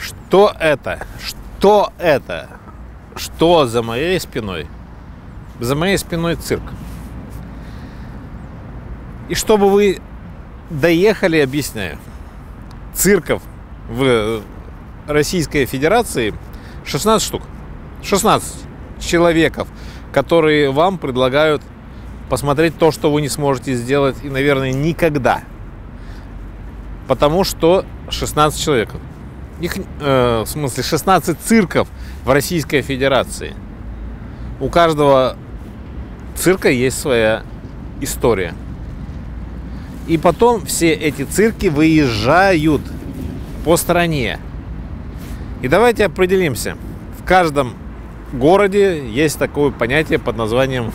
Что это? Что это? Что за моей спиной? За моей спиной цирк. И чтобы вы доехали, объясняю. Цирков в Российской Федерации 16 штук. 16 человеков, которые вам предлагают посмотреть то, что вы не сможете сделать, и, наверное, никогда. Потому что 16 человек. Их, в смысле, 16 цирков в Российской Федерации. У каждого цирка есть своя история. И потом все эти цирки выезжают по стране. И давайте определимся. В каждом городе есть такое понятие под названием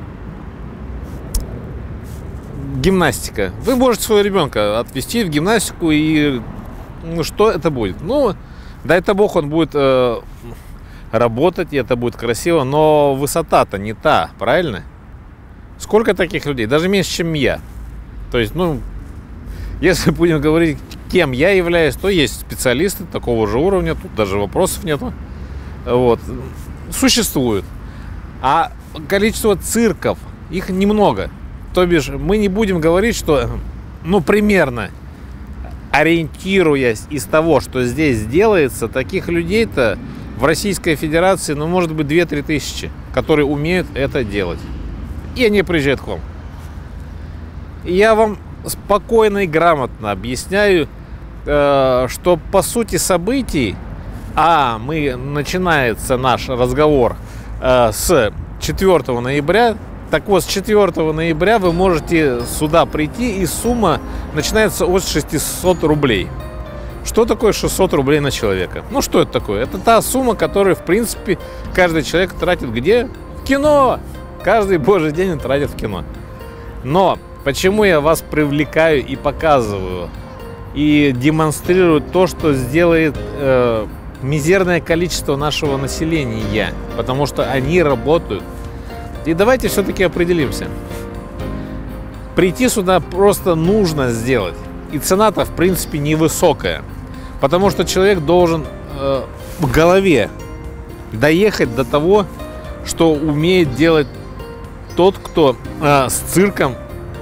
гимнастика. Вы можете своего ребенка отвезти в гимнастику, и что это будет? Ну, дай-то бог, он будет работать, и это будет красиво, но высота-то не та, правильно? Сколько таких людей? Даже меньше, чем я. То есть, ну, если будем говорить, кем я являюсь, то есть специалисты такого же уровня, тут даже вопросов нету. Вот. Существуют. А количество цирков, их немного. То бишь, мы не будем говорить, что, ну, примерно, ориентируясь из того, что здесь делается, таких людей-то в Российской Федерации, ну, может быть, 2-3 тысячи, которые умеют это делать. И они приезжают к вам. И я вам спокойно и грамотно объясняю, что по сути событий, начинается наш разговор с 4 ноября. Так вот, с 4 ноября вы можете сюда прийти, и сумма начинается от 600 рублей. Что такое 600 рублей на человека? Ну, что это такое? Это та сумма, которую, в принципе, каждый человек тратит где? В кино! Каждый божий день он тратит в кино. Но почему я вас привлекаю и показываю, и демонстрирую то, что сделает мизерное количество нашего населения? Потому что они работают. И давайте все-таки определимся. Прийти сюда просто нужно сделать. И цена-то, в принципе, невысокая. Потому что человек должен в голове доехать до того, что умеет делать тот, кто с цирком.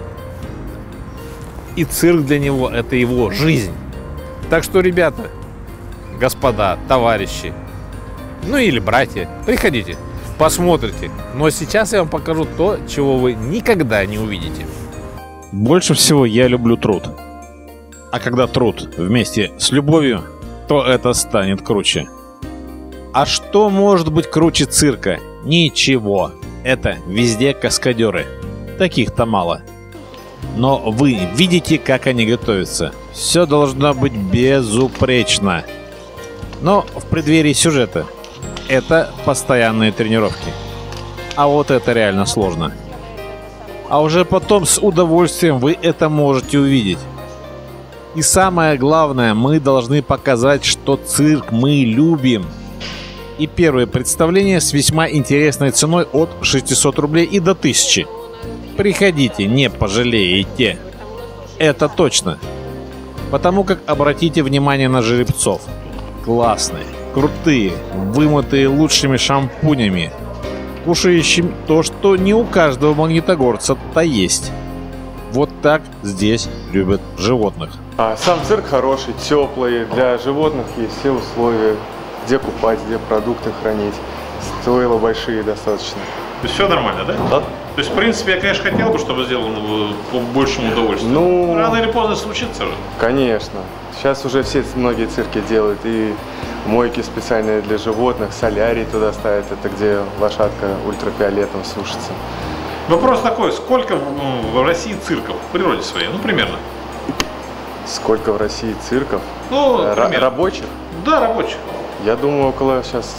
И цирк для него – это его жизнь. Так что, ребята, господа, товарищи, ну или братья, приходите, посмотрите. Но сейчас я вам покажу то, чего вы никогда не увидите. Больше всего я люблю труд. А когда труд вместе с любовью, то это станет круче. А что может быть круче цирка? Ничего. Это везде каскадеры. Таких-то мало. Но вы видите, как они готовятся. Все должно быть безупречно. Но в преддверии сюжета это постоянные тренировки. А вот это реально сложно. А уже потом с удовольствием вы это можете увидеть. И самое главное, мы должны показать, что цирк мы любим. И первое представление с весьма интересной ценой от 600 рублей и до 1000. Приходите, не пожалеете. Это точно. Потому как обратите внимание на жеребцов. Классные, крутые, вымытые лучшими шампунями, кушающими то, что не у каждого магнитогорца-то есть. Вот так здесь любят животных. Сам цирк хороший, теплый. Для животных есть все условия, где купать, где продукты хранить. Стойла большие достаточно. То есть все нормально, да? Да. То есть, в принципе, я, конечно, хотел бы, чтобы сделано по большему удовольствию. Ну, рано или поздно случится же. Конечно. Сейчас уже многие цирки делают. И мойки специальные для животных, солярий туда ставят. Это где лошадка ультрафиолетом сушится. Вопрос такой, сколько в России цирков в природе своей? Ну, примерно. Сколько в России цирков? Ну, рабочих? Да, рабочих. Я думаю, около сейчас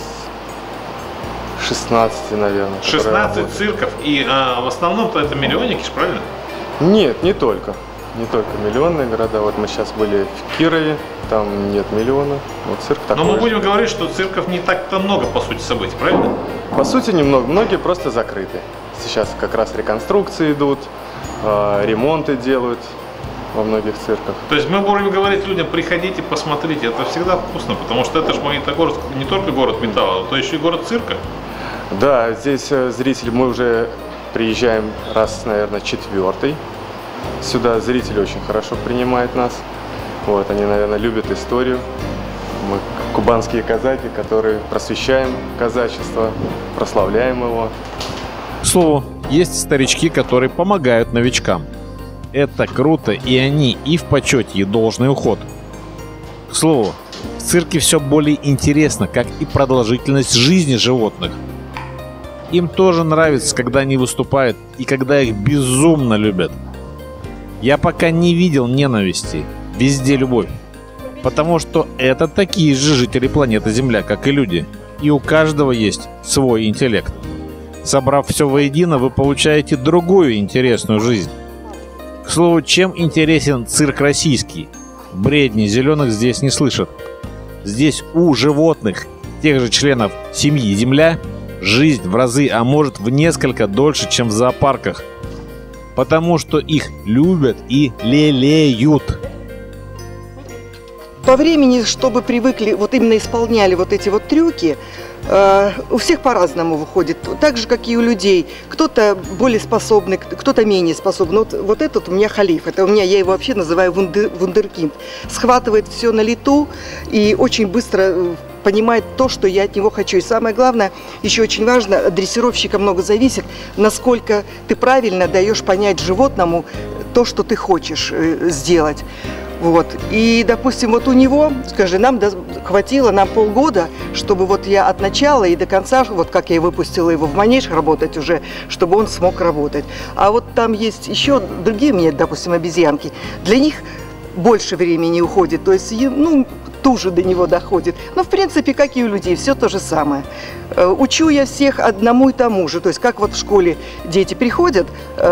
16, наверное. 16 цирков, и в основном-то это миллионники, правильно? Нет, не только. Не только миллионные города. Вот мы сейчас были в Кирове, там нет миллиона. Вот цирк такой. Но мы будем говорить, что цирков не так-то много, по сути, событий, правильно? По сути, немного. Многие просто закрыты. Сейчас как раз реконструкции идут, ремонты делают. во многих цирках. То есть мы будем говорить людям, приходите, посмотрите, это всегда вкусно, потому что это же Магнитогорск не только город металла, то еще и город цирка. Да, здесь зрители, мы уже приезжаем раз, наверное, 4-й. Сюда зрители очень хорошо принимают нас. Вот, они, наверное, любят историю. Мы кубанские казаки, которые просвещаем казачество, прославляем его. К слову, есть старички, которые помогают новичкам. Это круто, и они и в почете, и должный уход. К слову, в цирке все более интересно, как и продолжительность жизни животных. Им тоже нравится, когда они выступают, и когда их безумно любят. Я пока не видел ненависти, везде любовь. Потому что это такие же жители планеты Земля, как и люди. И у каждого есть свой интеллект. Собрав все воедино, вы получаете другую интересную жизнь. К слову, чем интересен цирк российский? Бредни зеленых здесь не слышат. Здесь у животных, тех же членов семьи Земля, жизнь в разы, а может в несколько дольше, чем в зоопарках. Потому что их любят и лелеют. По времени, чтобы привыкли, вот именно исполняли вот эти вот трюки, у всех по-разному выходит, так же, как и у людей. Кто-то более способный, кто-то менее способный. Вот этот у меня халиф, это у меня, я его вообще называю вундеркинд. Схватывает все на лету и очень быстро понимает то, что я от него хочу. И самое главное, еще очень важно, от дрессировщика много зависит, насколько ты правильно даешь понять животному то, что ты хочешь сделать. Вот. И, допустим, вот у него, скажи, нам хватило нам полгода, чтобы вот я от начала и до конца, вот как я выпустила его в манеж работать уже, чтобы он смог работать. А вот там есть еще другие у меня, допустим, обезьянки. Для них больше времени уходит, то есть, ну, туже до него доходит. Но, в принципе, как и у людей, все то же самое. Учу я всех одному и тому же. То есть, как вот в школе дети приходят,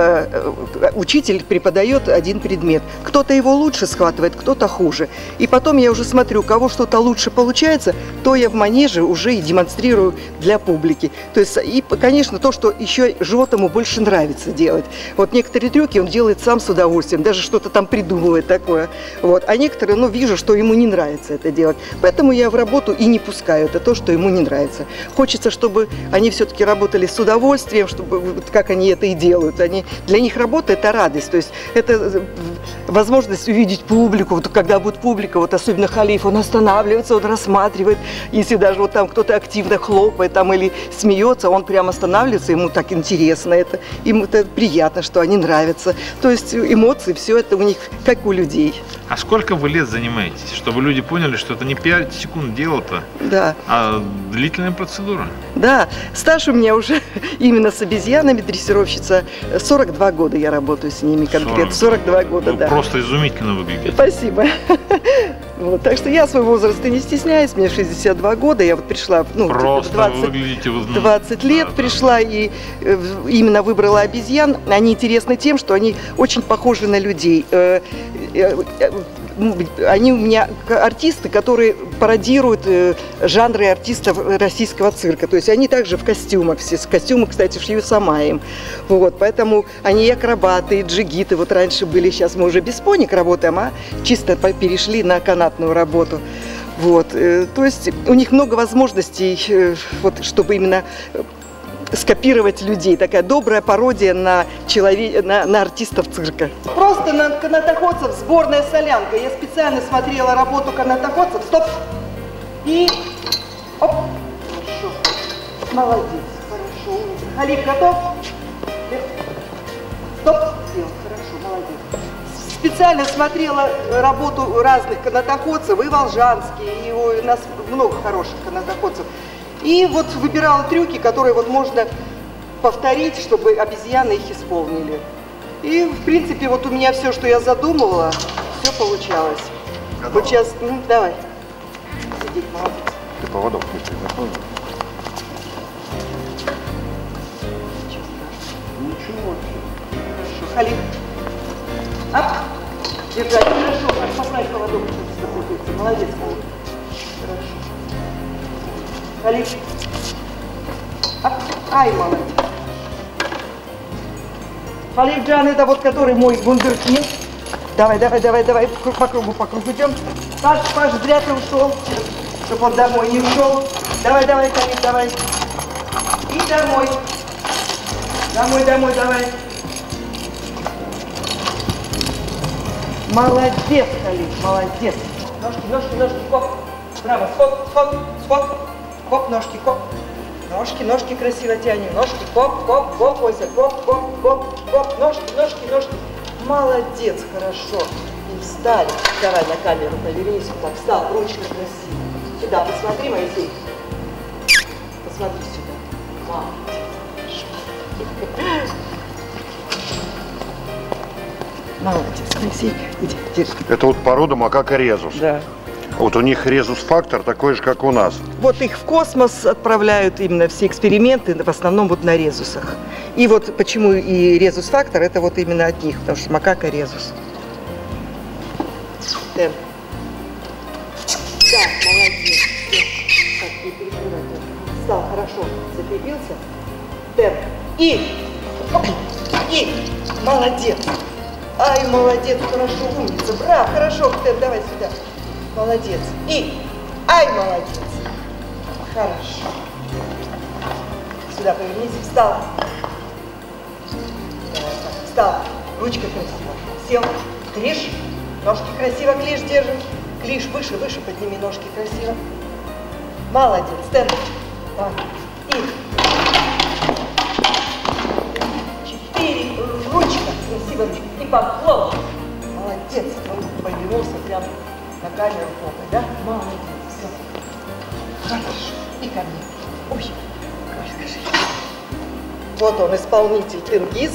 учитель преподает один предмет. Кто-то его лучше схватывает, кто-то хуже. И потом я уже смотрю, у кого что-то лучше получается, то я в манеже уже и демонстрирую для публики. То есть, и, конечно, то, что еще животному больше нравится делать. Вот некоторые трюки он делает сам с удовольствием, даже что-то там придумывает такое. Вот. А некоторые, ну, вижу, что ему не нравится это делать. Поэтому я в работу и не пускаю. Это то, что ему не нравится. Хочется, чтобы они все-таки работали с удовольствием, чтобы, как они это и делают. Для них работа – это радость. То есть это возможность увидеть публику. Вот когда будет публика, вот особенно халиф, он останавливается, он рассматривает. Если даже вот там кто-то активно хлопает там, или смеется, он прямо останавливается, ему так интересно. Им это приятно, что они нравятся. То есть эмоции, все это у них как у людей. А сколько вы лет занимаетесь, чтобы люди поняли, что это не 5 секунд дела-то, да, а длительная процедура? Да, стаж у меня уже именно с обезьянами, дрессировщица, 42 года я работаю с ними конкретно, 42 года, да. Просто изумительно выглядите. Спасибо. Вот, так что я свой возраст не стесняюсь, мне 62 года, я вот пришла, ну, просто 20 лет пришла и именно выбрала обезьян. Они интересны тем, что они очень похожи на людей. Они у меня артисты, которые пародируют жанры артистов российского цирка. То есть они также в костюмах все. Костюмы, кстати, шью сама им. Вот, поэтому они и акробаты, и джигиты. Вот раньше были, сейчас мы уже без поник работаем, а чисто перешли на канатную работу. Вот, то есть у них много возможностей, вот, чтобы именно скопировать людей. Такая добрая пародия на артистов цирка. Просто на канатоходцев сборная солянка. Я специально смотрела работу канатоходцев. Стоп! И... Оп! Хорошо. Молодец. Хорошо. Халиф готов? Стоп! Сделал. Хорошо. Молодец. Специально смотрела работу разных канатоходцев. И волжанские, и у нас много хороших канатоходцев. И вот выбирала трюки, которые вот можно повторить, чтобы обезьяны их исполнили. И, в принципе, вот у меня все, что я задумывала, все получалось. Готово. Вот сейчас, ну, давай. Сиди, молодец. Ты поводок не запомнил? Ничего. Хорошо. Халиф. Ап. Держать. Хорошо. Поправь поводок. Молодец. Хорошо. Халиф. Ай, молодец. Халиф Джан, это вот который мой вундеркинд. Давай, по кругу идем. Паш, зря ты ушел, чтобы он домой не ушел. Давай, Калик, давай. И домой. Давай. Молодец, Калик, молодец. Ножки, коп. Браво, скок. Коп, ножки, коп. Ножки красиво тянем. Ножки, коп, Ося, коп. Ножки. Молодец, хорошо. И встали. Давай на камеру повернись. Так, встал, ручка красиво. Сюда, посмотри, Моисей. Посмотри сюда. Молодец, Моисей. Иди, держи. Это вот порода макака резус. Да. Вот у них резус-фактор такой же, как у нас. Вот их в космос отправляют именно все эксперименты, в основном вот на резусах. И вот почему и резус-фактор, это вот именно от них, потому что макака резус. Темп. Да, молодец. Так, не перекрывай. Встал, хорошо, закрепился. Темп. И. Молодец. Ай, молодец, хорошо, умница. Браво, хорошо, темп, давай сюда. Молодец. И. Ай, молодец. Хорошо. Сюда повернись. Встал. Встал. Ручка красиво. Сел. Клиш. Ножки красиво. Клиш держим. Клиш выше подними ножки красиво. Молодец. Стенд. Так. И. 4. Ручка. Красиво. И поклон. Молодец. Он повернулся прям на камеру попой, да? Молодец. Все. Хорошо. И ко мне. Ой. Скажи. Вот он, исполнитель Тенгиз.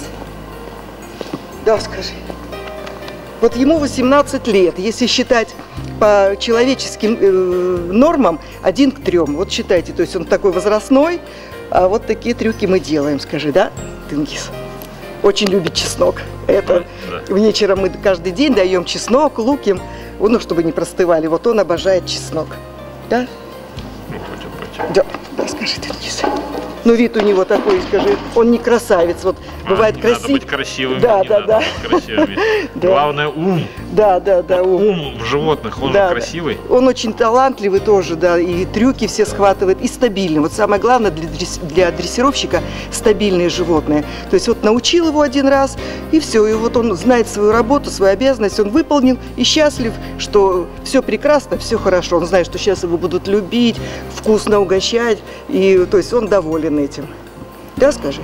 Да, скажи. Вот ему 18 лет, если считать по человеческим нормам 1 к 3. Вот считайте, то есть он такой возрастной, а вот такие трюки мы делаем, скажи, да, Тенгиз? Очень любит чеснок. Это да. Вечером мы каждый день даем чеснок, луки, ну, чтобы не простывали. Вот он обожает чеснок. Да? Да, скажи, Тенгиз. Ну, вид у него такой, скажи, он не красавец, вот бывает красивый. Надо быть красивым, да. Быть красивыми. Да. Главное ум. Да, ум. Ум в животных, он Да, красивый. Он очень талантливый тоже, да, и трюки все схватывает, и стабильный. Вот самое главное для дрессировщика стабильные животные. То есть вот научил его 1 раз, и все, и вот он знает свою работу, свою обязанность, он выполнил и счастлив, что все прекрасно, все хорошо. Он знает, что сейчас его будут любить, вкусно угощать, и то есть он доволен этим. Да, скажи?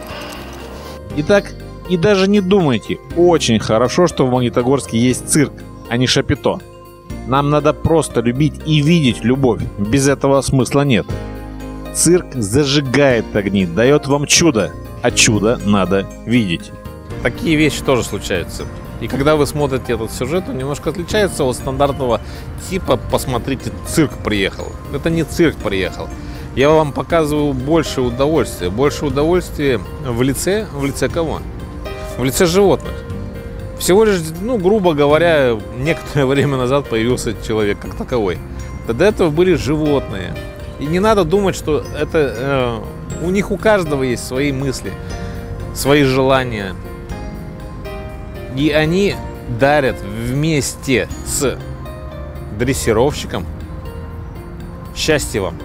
Итак, и даже не думайте, очень хорошо, что в Магнитогорске есть цирк, а не шапито. Нам надо просто любить и видеть любовь, без этого смысла нет. Цирк зажигает огни, дает вам чудо, а чудо надо видеть. Такие вещи тоже случаются. И когда вы смотрите этот сюжет, он немножко отличается от стандартного типа «посмотрите, цирк приехал». Это не цирк приехал. Я вам показываю больше удовольствия. Больше удовольствия в лице кого? В лице животных. Всего лишь, грубо говоря, некоторое время назад появился человек как таковой. До этого были животные. И не надо думать, что это у них у каждого есть свои мысли, свои желания. И они дарят вместе с дрессировщиком счастье вам.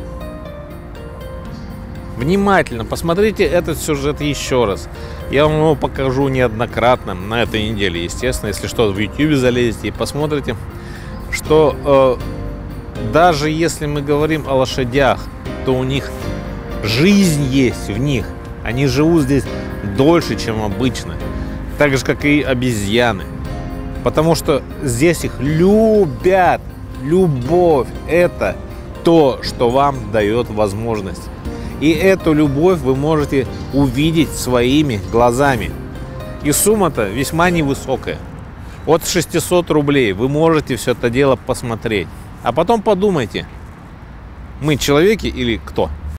Внимательно посмотрите этот сюжет еще раз. Я вам его покажу неоднократно на этой неделе, естественно. Если что, в YouTube залезете и посмотрите, что даже если мы говорим о лошадях, то у них жизнь есть в них. Они живут здесь дольше, чем обычно. Так же, как и обезьяны. Потому что здесь их любят. Любовь – это то, что вам дает возможность. И эту любовь вы можете увидеть своими глазами. И сумма-то весьма невысокая. От 600 рублей вы можете все это дело посмотреть. А потом подумайте, мы человеки или кто?